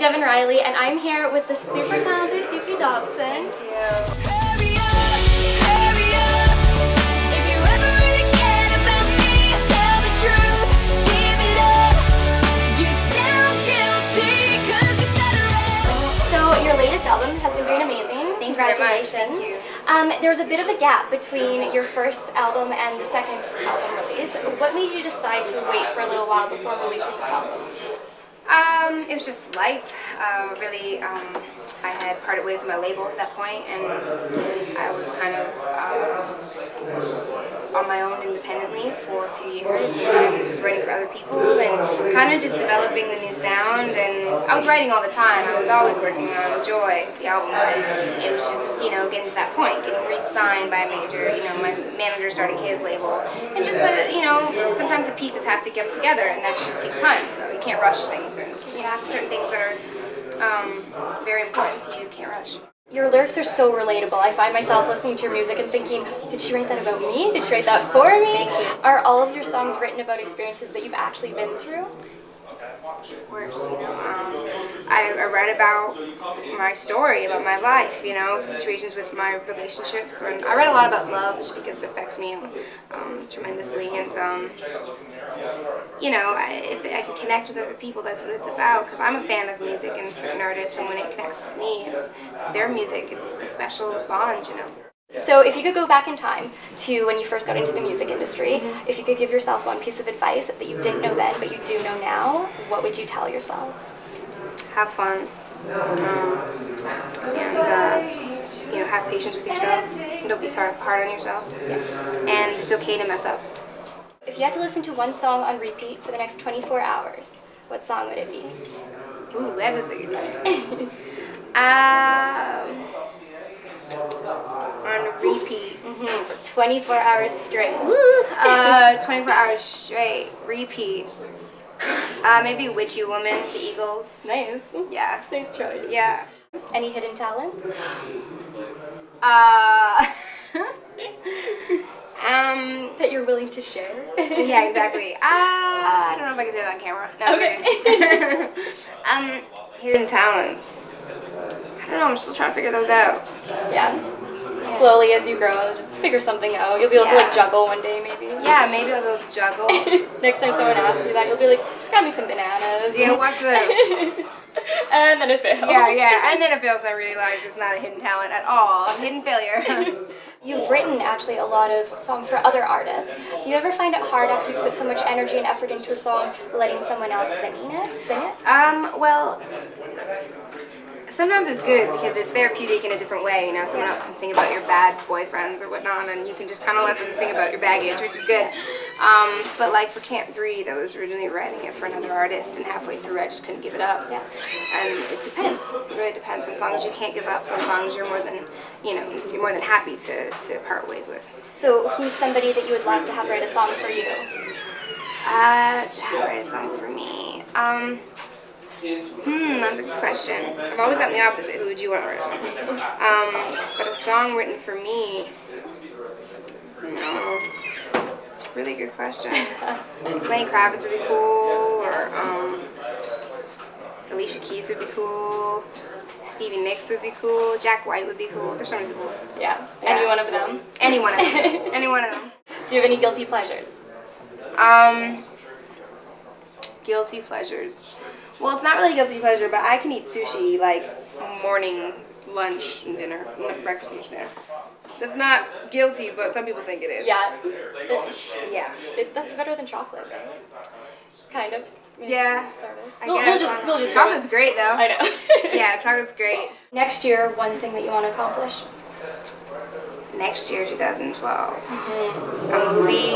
Devin Riley, and I'm here with the super talented Fefe Dobson. Thank you. Hurry up, hurry up. If you ever really cared about me, tell the truth, give it up. You sound guilty, 'cause you stuttering. So your latest album has been doing amazing. Thank you very much. Congratulations. Thank you. There was a bit of a gap between your first album and the second album release. What made you decide to wait for a little while before releasing this album? It was just life. Really, I had parted ways with my label at that point, and I was kind of on my own independently for a few years. And I was writing for other people and kind of just developing the new sound. And I was writing all the time. I was always working on Joy, the album, but it was just, you know, getting to that point, getting re-signed by a major. You know, my manager starting his label, and just the, you know, sometimes the pieces have to get together, and that just takes time. So you can't rush things. You have certain things that are very important to you. You can't rush. Your lyrics are so relatable. I find myself listening to your music and thinking, did she write that about me? Did she write that for me? Are all of your songs written about experiences that you've actually been through? Of course, you know, I write about my story, about my life, you know, situations with my relationships, and I write a lot about love just because it affects me tremendously, and you know, if I can connect with other people, that's what it's about, because I'm a fan of music and certain artists, and when it connects with me, it's their music, it's a special bond, you know. So if you could go back in time to when you first got into the music industry, if you could give yourself one piece of advice that you didn't know then but you do know now, what would you tell yourself? Have fun, and you know, have patience with yourself, and don't be so hard on yourself, and it's okay to mess up. If you had to listen to one song on repeat for the next 24 hours, what song would it be? Ooh, that is a good question. On repeat. For 24 hours straight. Woo! 24 hours straight. Repeat. Maybe Witchy Woman, the Eagles. Nice. Yeah. Nice choice. Yeah. Any hidden talents? That you're willing to share? Yeah, exactly. I don't know if I can say that on camera. No, okay. Hidden talents. I don't know, I'm still trying to figure those out. Yeah. Slowly as you grow, just figure something out. You'll be able to like juggle one day maybe. Yeah, maybe I'll be able to juggle. Next time someone asks you that, you'll be like, just grab me some bananas. Yeah, watch this. And then it fails. Yeah, and then it fails and I realize it's not a hidden talent at all. A hidden failure. You've written actually a lot of songs for other artists. Do you ever find it hard after you put so much energy and effort into a song, letting someone else sing it? Well, sometimes it's good because it's therapeutic in a different way, you know, someone else can sing about your bad boyfriends or whatnot, and you can just kind of let them sing about your baggage, which is good. But like for Can't Breathe, I was originally writing it for another artist, and halfway through I just couldn't give it up. Yeah. And it depends. It really depends. Some songs you can't give up, some songs you're more than, you know, you're more than happy to part ways with. So who's somebody that you would love to have write a song for you? To have write a song for me. That's a good question. I've always gotten the opposite. Who would you want to write a song for? But a song written for me, no. It's a really good question. Like Lenny Kravitz would be cool, or Alicia Keys would be cool, Stevie Nicks would be cool, Jack White would be cool. There's so many people. Yeah. Any one of them? Any one of them. Any one of them. Do you have any guilty pleasures? Guilty pleasures. Well, it's not really a guilty pleasure, but I can eat sushi like morning, lunch, and dinner. Breakfast, lunch, dinner. That's not guilty, but some people think it is. Yeah. Yeah. That's better than chocolate, right? Kind of. Yeah. Sort of. I We'll guess. just Chocolate's great, though. I know. Yeah, chocolate's great. Next year, one thing that you want to accomplish? Next year, 2012. A movie.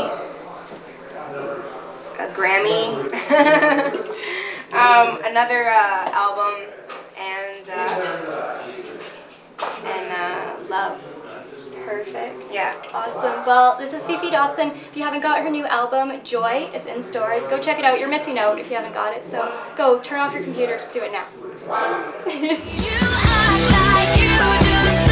A Grammy. Another album, and love. Perfect. Yeah. Awesome. Well, this is Fefe Dobson. If you haven't got her new album, Joy, it's in stores. Go check it out. You're missing out if you haven't got it. So go turn off your computer. Just do it now. You act like you just